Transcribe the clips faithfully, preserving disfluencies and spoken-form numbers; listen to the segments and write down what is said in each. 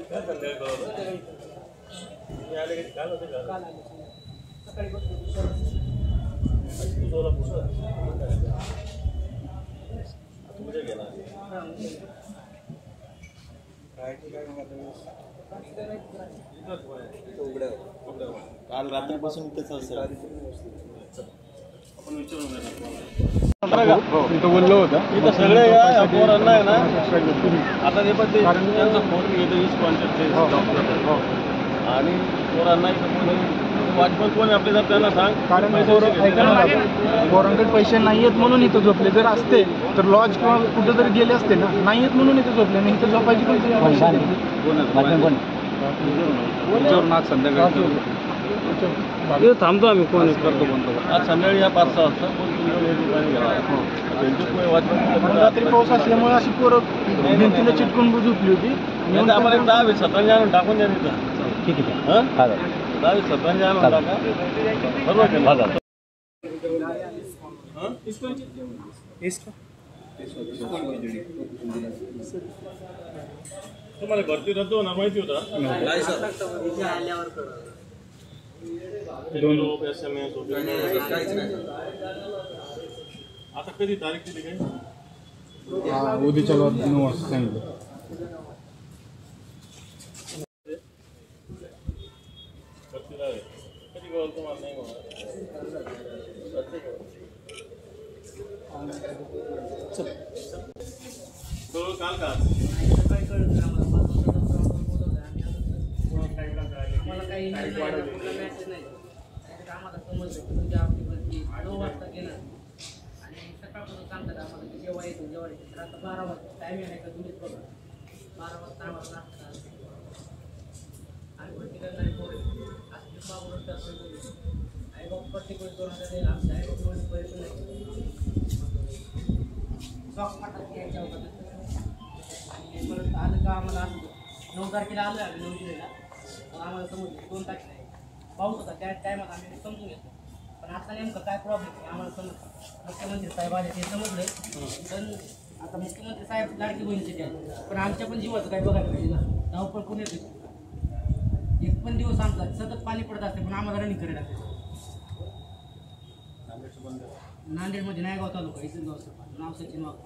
काल रात्रीपासून इथेच असेल आपण विचारून बोललो होता इथं सगळे या पोरांना आहे ना आता ते पण ते त्यांचा फोन घेतो वीस कॉन्टॅक्ट आणि पोरांना इथं वाचपन कोण आपले जर त्यांना सांग कारण पोरांकडे पैसे नाही आहेत म्हणून इथं झोपले. जर असते तर लॉज किंवा कुठं तरी गेले असते ना, नाही आहेत म्हणून इथं झोपले नाही. इथं झोपायची पण संध्याकाळी थांबतो आम्ही कोण करतो म्हणतो आज संध्याकाळी या पाच सहा वाजता कोण ठिकाणी गेला रात्री पाऊस असल्यामुळे अशी पोरं भिंतीला चिटकून झोपली होती. आम्हाला एक दहा वीस सतरांनी आणून टाकून द्या तिथं. ठीक आहे दहा वीस सतरांनी आणून टाका बरोबर. तुम्हाला भरती रद्द होणार माहिती होता. आता कधी तारीख दिली काय उद्याच्या नऊ वाजता सांगितलं. कधी बोल तुम्हाला नाही काल का मला काही नाही आम्हाला समजलं तुमच्या नऊ वाजता गेलं आणि सकाळपासून सांगतात आम्हाला की जेव्हा येतो जेव्हा येतो. तर आता बारा वाजता टाईम आहे का तुम्हीच बघा. बारा वाजता आम्हाला नाश्ता आणि प्रत्येकाला नाही पोरे असं बाबून आई बाबा प्रत्येक दोन हजार येईल आमच्या आई बाबा पैसे नाही शॉक फाटत घ्यायच्या होता. आणि परत आलं का आम्हाला असं नऊ तारखेला आलं आम्ही नऊ जुलैला पण आम्हाला समजलं दोन तारखेला पाऊस होता त्या टायमात आम्ही समजून घेतो. पण आता नेमकं काय प्रॉब्लेम आहे आम्हाला समजलं. मुख्यमंत्री साहेब आले ते समजलं पण आता मुख्यमंत्री साहेब लाडकी बहिणीचे आहेत पण आमच्या पण जीवाचं काय बघायला पाहिजे ना. धावपळ कोण येते एक पण दिवस आमचा सतत पाणी पडत असते पण आम्हाला रनिंग करायला लागते. नांदेडमध्ये नायगाव तालुका इथं गाव नाव सचिन वाघ.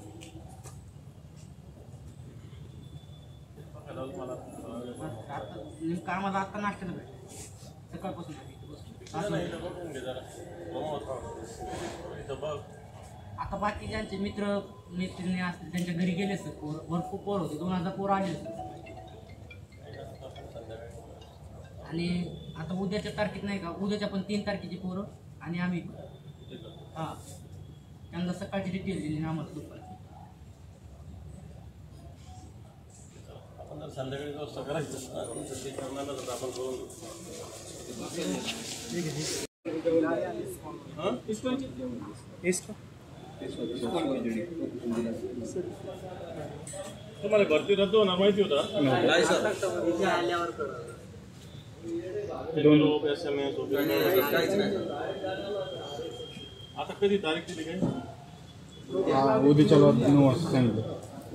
आता नेमकं आम्हाला आत्ता नाश्त्याला भेटलं सकाळपासून आता बाकी ज्यांचे मित्र मैत्रिणी असतील त्यांच्या घरी गेले असतात पोर भरपूर पोर होते दोन हजार पोरं आले असतात. आणि आता उद्याच्या तारखेत नाही का उद्याच्या पण तीन तारखेची पोरं आणि आम्ही हां त्यांना सकाळची डिटेल दिली आम्हाला दुपारी. आपण संध्याकाळी व्यवस्था करायचं ते करणारच आपण करून तुम्हाला भरती रद्द होणार माहिती होता. आता कधी तारीख दिली काय उद्याच्या नऊ वाजता सांगितलं.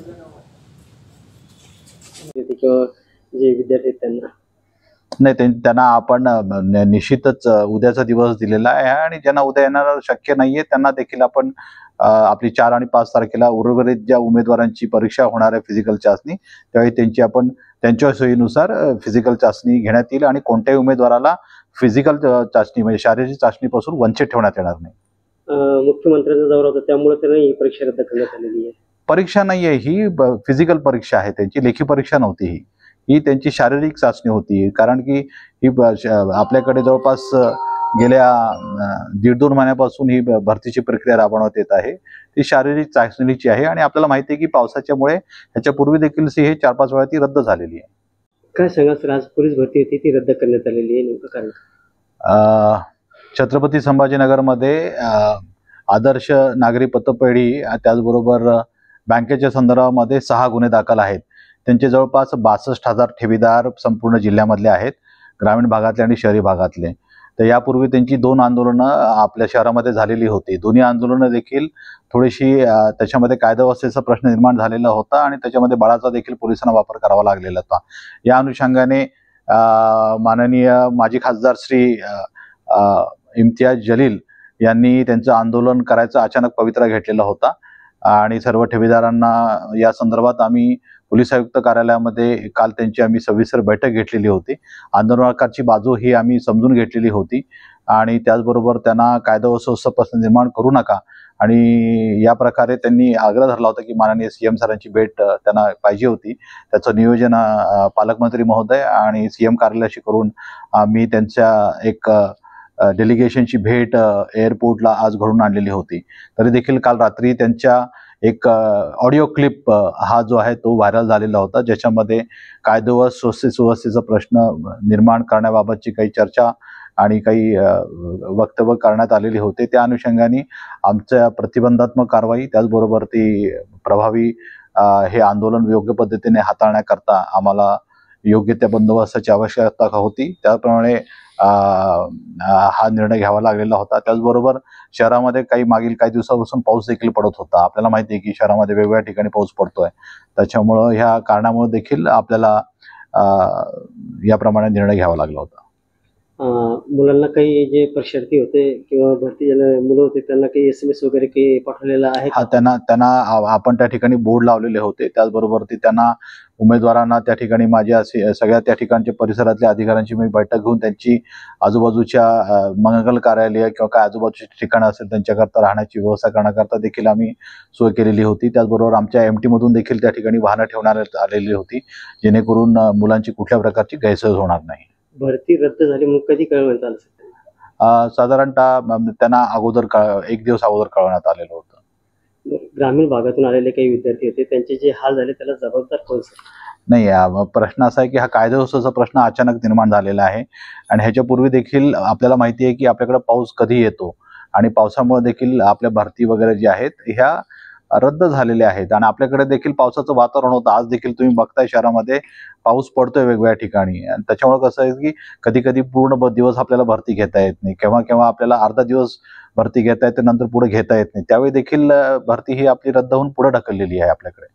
जे विद्यार्थी त्यांना नाही त्यांना आपण निश्चितच उद्याचा दिवस दिलेला आहे आणि ज्यांना उद्या येणार शक्य नाहीये त्यांना देखील आपण आपली चार आणि पाच तारखेला उर्वरित ज्या उमेदवारांची परीक्षा होणार आहे फिजिकल चाचणी त्यावेळी त्यांची आपण त्यांच्या सोयीनुसार फिजिकल चाचणी घेण्यात येईल आणि कोणत्याही उमेदवाराला फिजिकल चाचणी म्हणजे शारीरिक चाचणीपासून वंचित ठेवण्यात येणार नाही. मुख्यमंत्र्यांचा दौरा होता त्यामुळे त्यांना ही परीक्षा रद्द करण्यात आलेली आहे. परीक्षा नाहीये ही फिजिकल परीक्षा आहे त्यांची लेखी परीक्षा नव्हती ही ही त्यांची शारीरिक चाचणी होती. कारण की ही आपल्याकडे जवळपास गेल्या दीड दोन महिन्यापासून ही भरतीची प्रक्रिया राबवण्यात येत आहे. ती शारीरिक चाचणीची आहे आणि आपल्याला माहिती आहे की पावसाच्यामुळे ह्याच्यापूर्वी देखील हे चार पाच वेळा ती रद्द झालेली आहे. काय सांगा सर आज पोलीस भरती होती ती रद्द करण्यात आलेली आहे नेमकं कारण छत्रपती संभाजीनगरमध्ये आदर्श नागरी पतपेढी त्याचबरोबर बँकेच्या संदर्भामध्ये सहा गुन्हे दाखल आहेत. त्यांचे जवळपास बासष्ट हजार ठेवीदार संपूर्ण जिल्ह्यामधले आहेत ग्रामीण भागातले आणि शहरी भागातले तर यापूर्वी त्यांची दोन आंदोलनं आपल्या शहरामध्ये झालेली होती. दोन्ही आंदोलनं देखील थोडीशी अ, त्याच्यामध्ये कायदाव्यवस्थेचा प्रश्न निर्माण झालेला होता आणि त्याच्यामध्ये बळाचा देखील पोलिसांना वापर करावा लागलेला होता. या अनुषंगाने अ, माननीय माजी खासदार श्री अ, अ, इम्तियाज जलील यांनी त्यांचं आंदोलन करायचा अचानक पवित्रा घेतलेला होता आणि सर्व ठेवीदारांना या संदर्भात आम्ही पोलीस आयुक्त कार्यालयामध्ये काल त्यांची आम्ही सविस्तर बैठक घेतलेली होती. आंदोलनकाराची बाजू ही आम्ही समजून घेतलेली होती आणि त्याचबरोबर त्यांना कायदा व सुव्यवस्था प्रश्न निर्माण करू नका आणि या प्रकारे त्यांनी आग्रह धरला होता की माननीय सी एम सरांची भेट अ, त्यांना पाहिजे होती. त्याचं नियोजन अ, पालकमंत्री महोदय आणि सी एम कार्यालयाशी करून आम्ही त्यांच्या एक अ, डेलिगेशनची भेट अ, एअरपोर्टला आज घडवून आणलेली होती. तरी देखील काल रात्री त्यांच्या एक ऑडिओ क्लिप हा जो आहे तो व्हायरल झालेला होता, ज्याच्यामध्ये कायदा व सुव्यवस्थे सुव्यवस्थेचा प्रश्न निर्माण करण्याबाबतची काही चर्चा आणि काही अ, वक्तव्य करण्यात आलेली होते. त्या अनुषंगाने आमच्या प्रतिबंधात्मक कारवाई त्याचबरोबर ती प्रभावी अ, हे आंदोलन योग्य पद्धतीने हाताळण्याकरता आम्हाला योग्य त्या बंदोबस्ताची आवश्यकता होती. त्याप्रमाणे अ, अ, हा निर्णय घ्यावा लागलेला होता. त्याचबरोबर शहरामध्ये काही मागील काही दिवसापासून पाऊस देखील पडत होता. आपल्याला माहिती आहे की शहरामध्ये वेगवेगळ्या ठिकाणी पाऊस पडतोय. त्याच्यामुळं ह्या कारणामुळे देखील आपल्याला अ, याप्रमाणे निर्णय घ्यावा लागला होता. अं, मुलांना काही जे परीक्षार्थी होते किंवा भरती ज्यांना मुलं होते त्यांना काही एस एम एस वगैरे काही पाठवलेला आहे हा का? त्यांना त्यांना आ- आपण त्या ठिकाणी बोर्ड लावलेले होते. त्याचबरोबर ते त्यांना उमेदवारांना त्या ठिकाणी माझ्या असे सगळ्या त्या ठिकाणच्या परिसरातल्या अधिकाऱ्यांची मी बैठक घेऊन त्यांची आजूबाजूच्या अ, मंगल कार्यालय किंवा काय आजूबाजूची ठिकाणं असेल त्यांच्याकरता राहण्याची व्यवस्था करण्याकरता देखील आम्ही सोय केलेली होती. त्याचबरोबर आमच्या एम टी मधून देखील त्या ठिकाणी वाहनं ठेवण्यात आलेली होती, जेणेकरून अ, मुलांची कुठल्या प्रकारची गैरसोय होणार नाही. भरती रद्द झाली मग कधी कळवण्यात आलं असेल त्यांना? अ, साधारणतः म- त्यांना अगोदर कळ एक दिवस अगोदर कळवण्यात आलेलं होतं. मग ग्रामीण भागातून आलेले काही विद्यार्थी होते त्यांचे जे हाल झाले त्याला जबाबदार कोण सर? नाही अ, म- प्रश्न असा आहे की हा कायदेव्यवस्थेचा प्रश्न अचानक निर्माण झालेला आहे आणि ह्याच्यापूर्वी देखील आपल्याला माहिती आहे की आपल्याकडे पाऊस कधी येतो आणि पावसामुळे देखील आपल्या भरती वगैरे ज्या आहेत ह्या रद्द झालेल्या आहेत आणि आपल्याकडे देखील पावसाचं वातावरण होतं. आज देखील तुम्ही बघताय शहरामध्ये पाऊस पडतोय वेगवेगळ्या ठिकाणी आणि त्याच्यामुळे कसं आहे की कधी कधी पूर्ण ब- दिवस आपल्याला भरती घेता येत नाही, केव्हा केव्हा आपल्याला अर्धा दिवस भरती घेता येते, नंतर पुढे घेता येत नाही. त्यावेळी देखील अ, भरती ही आपली रद्द होऊन पुढे ढकललेली आहे आपल्याकडे.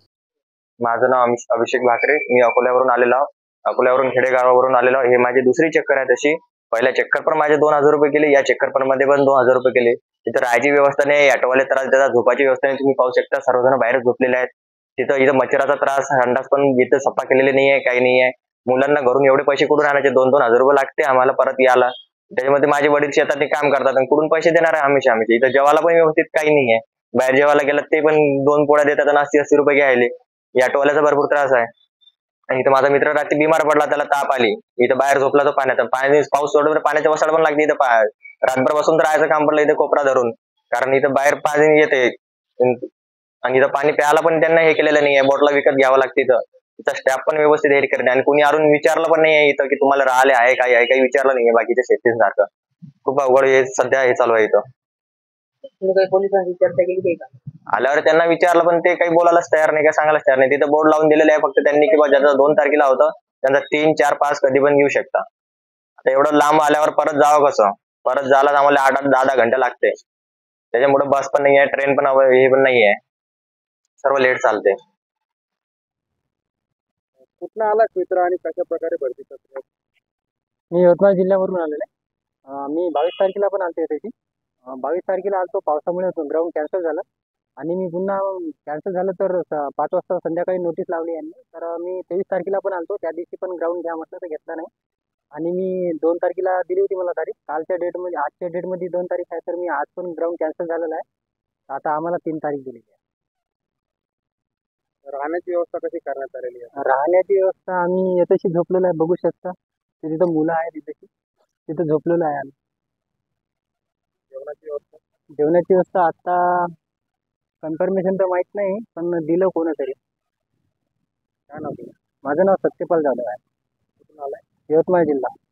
माझं नाव अमिष- अभिषेक भाकरे. मी अकोल्यावरून आलेलो आहो. अकोल्यावरून खेडेगावावरून आलेलो आहो. हे माझी दुसरी चक्कर आहे तशी. पहिल्या चक्कर पण माझे दोन हजार रुपये केले, या चक्कर पण मध्ये पण दोन हजार रुपये केले. तिथं राहायची व्यवस्था नाही, ऑटोवाले त्रास देतात, झोपाची व्यवस्था नाही. तुम्ही पाहू शकता सर्वजण बाहेर झोपलेले आहेत. तिथं इथं मच्छराचा त्रास, संडास पण इथं सफा केलेले नाही आहे, काही नाही आहे. मुलांना घरून एवढे पैसे कुठून आणायचे? दोन दोन हजार रुपये लागते आम्हाला परत यायला. त्याच्यामध्ये माझे वडील शेतात काम करतात आणि कुठून पैसे देणार आहे आम्ही आम्ही इथं जेवायला पण व्यवस्थित काही नाही आहे. बाहेर जेवायला गेलं ते पण दोन पोळ्या देतात आणि अस्सी अस्सी रुपये घ्यायले. या ऑटोवाल्याचा भरपूर त्रास आहे. आणि इथं माझा मित्र रात्री बिमार पडला, त्याला ताप आली, इथं बाहेर झोपला तो पाण्यात. पाणी पाऊस सोडल्यावर पाण्याच्या वसाड पण लागते इथं. पा- रातभर बसून तर राहायचं काम पडलं इथं कोपरा धरून, कारण इथं बाहेर पाणी येते आणि इथं पाणी प्यायला पण त्यांना हे केलेलं नाहीये, बॉटला विकत घ्यावं लागते. इथं इथं स्टॅफ पण व्यवस्थित हे करते आणि कोणी अजून विचारलं पण नाही इथं की तुम्हाला राहिले आहे काय आहे, काही विचारलं नाहीये बाकीच्या शेतीसारखं. खूप अवघड हे सध्या हे चालू आहे इथं. तुम्ही काही पोलिसांची चर्चा केली काही का? आल्यावर त्यांना विचारलं पण ते काही बोलायलाच तयार नाही, काय सांगायलाच तयार नाही. तिथं बोर्ड लावून दिलेलं आहे फक्त त्यांनी की बा ज्याचं दोन तारखेला होतं त्यांचा तीन चार पाच कधी पण येऊ शकता. आता एवढं लांब आल्यावर परत जावं कसं? परत जायला आम्हाला आठ आठ दहा दहा घंटे लागते. त्याच्यामुळे बस पण नाही आहे, ट्रेन पण अव- हे पण नाही आहे, सर्व लेट चालते. कुठनं आला मित्र आणि कशा प्रकारे भरती प्रक्रिया? मी यवतमाळ जिल्ह्यावरून आलेलो आहे. अं, मी बावीस तारखेला पण आलतो त्याची बावीस तारखेला आलतो, पावसामुळे ग्राउंड कॅन्सल झालं आणि मी पुन्हा कॅन्सल झालं तर स- पाच वाजता संध्याकाळी नोटीस लावली यांनी. तर मी तेवीस तारखेला पण आलतो, त्या दिवशी पण ग्राउंड घ्या म्हटलं तर घेतला नाही आणि मी दोन तारखेला दिली होती मला तारीख. कालच्या डेटमध्ये आजच्या डेटमध्ये दोन तारीख आहे, तर मी आज पण ग्राउंड कॅन्सल झालेला आहे. आता आम्हाला तीन तारीख दिलेली आहे. राहण्याची व्यवस्था कशी करण्यात आलेली आहे? राहण्याची व्यवस्था आम्ही तशी झोपलेलो आहे, बघू शकता. ते तिथं मुलं आहेत तिथे, तिथं झोपलेलो आहे आम्ही. जेवणाची व्यवस्था? जेवणाची व्यवस्था आता कन्फर्मेशन तर माहीत नाही, पण दिलं कोणतरी. काय नाव तुझं? माझं नाव सत्यपाल जाधव आहे, कुठून आलाय? यवतमाळ जिल्हा.